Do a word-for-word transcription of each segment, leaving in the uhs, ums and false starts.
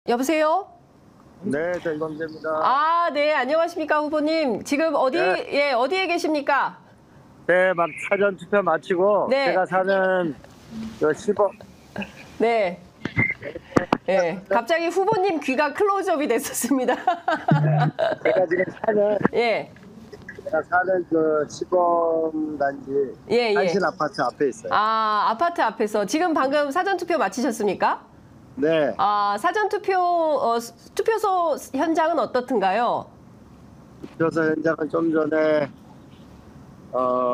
여보세요? 네, 전광재입니다. 아, 네, 안녕하십니까, 후보님. 지금 어디, 네. 예, 어디에 계십니까? 네, 막 사전 투표 마치고 네. 제가 사는 그 시범 네. 예, 갑자기 후보님 귀가 클로즈업이 됐었습니다. 제가 지금 사는 예, 제가 사는 그 시범 단지 예, 예. 한신 아파트 앞에 있어요. 아, 아파트 앞에서 지금 방금 사전투표 마치셨습니까? 네, 아, 사전투표, 어, 수- 투표소 현장은 어떻든가요? 투표소 현장은 좀 전에 어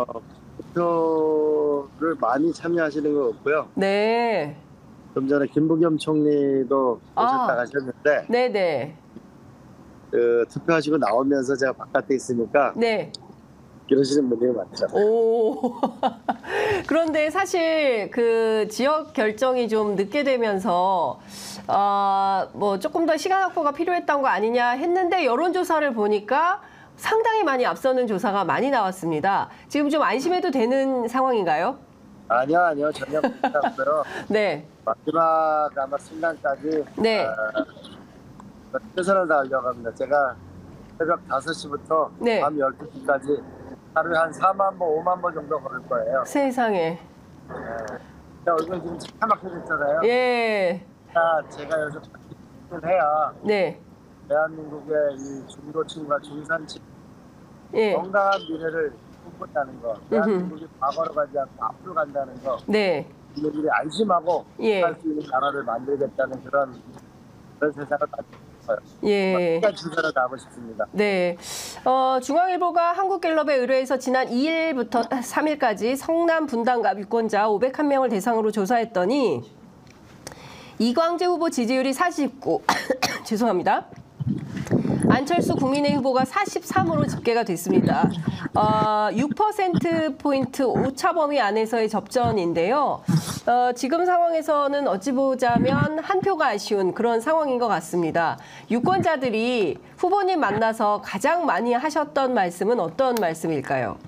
투표를 많이 참여하시는 것 같고요. 네. 좀 전에 김부겸 총리도 오셨다 아. 가셨는데 네네. 그 투표하시고 나오면서 제가 바깥에 있으니까 네. 이러시는 분들이 많죠. 오. 그런데 사실 그 지역 결정이 좀 늦게 되면서 어, 뭐 조금 더 시간 확보가 필요했던 거 아니냐 했는데 여론조사를 보니까 상당히 많이 앞서는 조사가 많이 나왔습니다. 지금 좀 안심해도 되는 상황인가요? 아니요, 아니요, 전혀 못했고요. 네. 마지막 아마 순간까지 네. 어, 최선을 다하려고 합니다. 제가 새벽 다섯 시부터 네. 밤 열두 시까지 하루에 한 사만 보, 오만 보 정도 걸을 거예요. 세상에. 제 얼굴 지금 새카맣게됐잖아요. 예. 제가 요즘 일을 해야 네. 대한민국의 이 중도층과 중산층 예. 건강한 미래를 꿈꾼다는 거, 대한민국이 과거로 가지 않고 앞으로 간다는 거, 네. 국민들이 안심하고 예. 살 수 있는 나라를 만들겠다는 그런 그런 세상을 만들고 싶어요. 예. 끝까지 최선을 다하고 싶습니다. 네. 어, 중앙일보가 한국갤럽에 의뢰해서 지난 이 일부터 삼 일까지 성남 분당갑 유권자 오백일 명을 대상으로 조사했더니 이광재 후보 지지율이 사십구, 죄송합니다. 안철수 국민의힘 후보가 사십삼으로 집계가 됐습니다. 어, 육 퍼센트포인트 오차 범위 안에서의 접전인데요. 어, 지금 상황에서는 어찌 보자면 한 표가 아쉬운 그런 상황인 것 같습니다. 유권자들이 후보님 만나서 가장 많이 하셨던 말씀은 어떤 말씀일까요?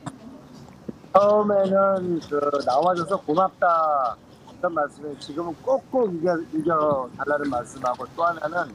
처음에는 그 나와줘서 고맙다 어떤 말씀을 지금은 꼭꼭 이겨, 이겨 달라는 말씀하고 또 하나는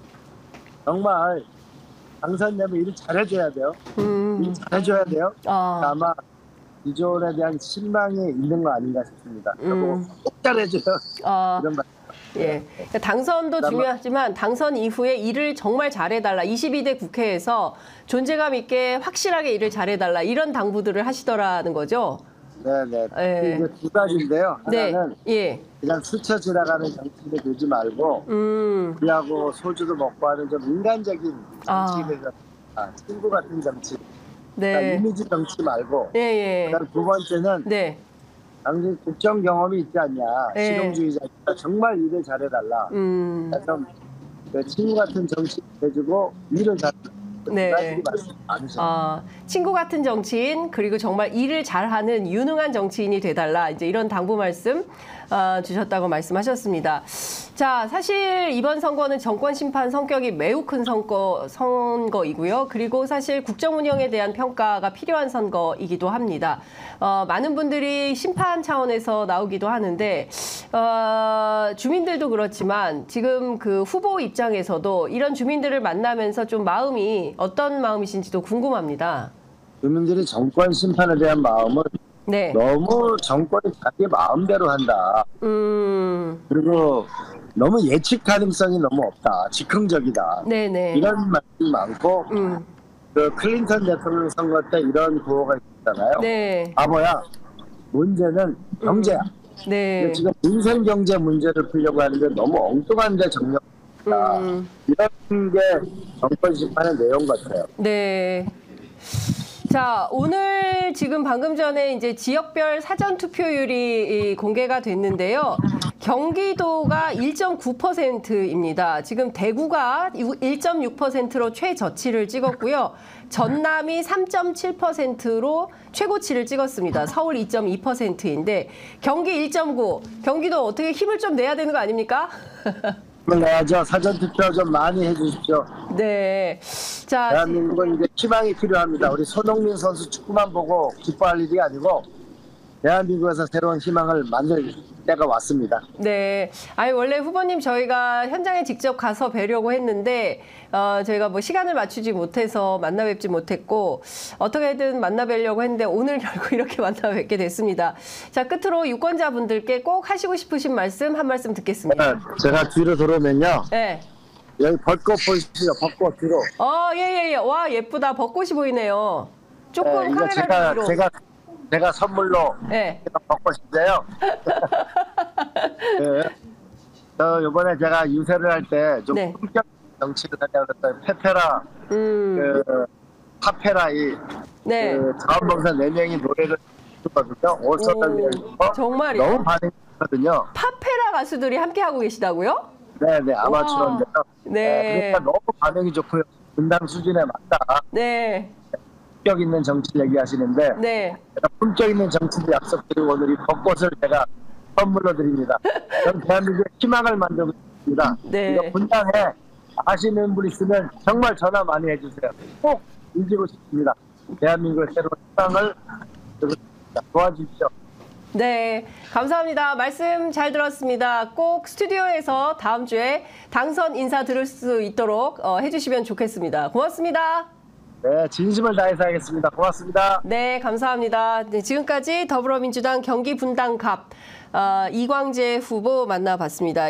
정말 당선되면 일을 잘해줘야 돼요. 음, 일 잘해줘야 돼요. 아, 아마 기존에 대한 신망이 있는 거 아닌가 싶습니다. 그리고 음. 꼭 잘해줘요. 아, 이런 말. 예. 그러니까 당선도 그다음에- 중요하지만 당선 이후에 일을 정말 잘해달라. 이십이 대 국회에서 존재감 있게 확실하게 일을 잘해달라. 이런 당부들을 하시더라는 거죠. 네네. 예. 이제 두 가지인데요. 네. 하나는 예. 그냥 스쳐 지나가는 정치인이 되지 말고 음. 우리하고 소주도 먹고 하는 좀 인간적인 아. 정치인이 되자. 아, 친구 같은 정치. 그러니까 네. 이미지 정치 말고. 예, 예. 그다음 두 번째는 네. 당신 국정 경험이 있지 않냐. 네. 실용주의자니까 정말 일을 잘해달라. 음. 그래서 그 친구 같은 정치 해주고 일을 잘. 네. 네. 말씀 많으셔. 아, 친구 같은 정치인 그리고 정말 일을 잘하는 유능한 정치인이 돼달라 이제 이런 당부 말씀 어, 주셨다고 말씀하셨습니다. 자, 사실 이번 선거는 정권 심판 성격이 매우 큰 선거 선거이고요. 그리고 사실 국정 운영에 대한 평가가 필요한 선거이기도 합니다. 어, 많은 분들이 심판 차원에서 나오기도 하는데 어, 주민들도 그렇지만 지금 그 후보 입장에서도 이런 주민들을 만나면서 좀 마음이 어떤 마음이신지도 궁금합니다. 주민들이 정권 심판에 대한 마음은 네. 너무 정권이 자기 마음대로 한다. 음. 그리고 너무 예측 가능성이 너무 없다. 즉흥적이다. 네네. 이런 말이 많고 음. 그 클린턴 대통령 선거 때 이런 구호가 있잖아요. 네. 바보야. 문제는 경제야. 네. 근데 지금 민생 경제 문제를 풀려고 하는데 너무 엉뚱한데 정력다. 음. 이런 게 정권 심판의 내용 같아요. 네. 자, 오늘 지금 방금 전에 이제 지역별 사전 투표율이 공개가 됐는데요. 경기도가 일 점 구 퍼센트입니다. 지금 대구가 일 점 육 퍼센트로 최저치를 찍었고요. 전남이 삼 점 칠 퍼센트로 최고치를 찍었습니다. 서울 이 점 이 퍼센트인데 경기 일 점 구, 경기도 어떻게 힘을 좀 내야 되는 거 아닙니까? 내야죠. 사전 투표 좀 많이 해주십시오. 네. 자, 대한민국은 이제 희망이 필요합니다. 우리 손흥민 선수 축구만 보고 기뻐할 일이 아니고 대한민국에서 새로운 희망을 만들 때가 왔습니다. 네. 아니, 원래 후보님 저희가 현장에 직접 가서 뵈려고 했는데, 어, 저희가 뭐 시간을 맞추지 못해서 만나 뵙지 못했고, 어떻게든 만나 뵈려고 했는데, 오늘 결국 이렇게 만나 뵙게 됐습니다. 자, 끝으로 유권자분들께 꼭 하시고 싶으신 말씀, 한 말씀 듣겠습니다. 제가, 제가 뒤로 돌아오면요. 네. 여기 벚꽃 보이시죠? 벚꽃 뒤로. 어, 예, 예, 예. 와, 예쁘다. 벚꽃이 보이네요. 조금 네, 이거 카메라 제가, 뒤로. 제가, 제가 선물로 네. 벚꽃인데요. 네. 저 이번에 제가 유세를 할 때 좀 네. 품격 정치를 하려고 그랬더니 페페라, 음, 그 파페라이, 네. 그 자원봉사 네 명이 노래를 부르거든요. 올스타를 오, 정말이요? 너무 반응이 좋거든요. 파페라 가수들이 함께하고 계시다고요? 네네 아마추어인데요. 네. 그러니까 너무 반응이 좋고요. 분당 수준에 맞다. 네. 품격 있는 정치를 얘기하시는데 네. 제가 품격 있는 정치를 약속드리고 오늘 이 벚꽃을 제가 선물로 드립니다. 저는 대한민국의 희망을 만들고 있습니다. 네. 이거 분당에 아시는 분 있으면 정말 전화 많이 해주세요. 꼭 이기고 싶습니다. 대한민국의 새로운 희망을 도와주십시오. 네, 감사합니다. 말씀 잘 들었습니다. 꼭 스튜디오에서 다음 주에 당선 인사 들을 수 있도록 어, 해주시면 좋겠습니다. 고맙습니다. 네, 진심을 다해서 하겠습니다. 고맙습니다. 네, 감사합니다. 네, 지금까지 더불어민주당 경기 분당갑 어, 이광재 후보 만나봤습니다.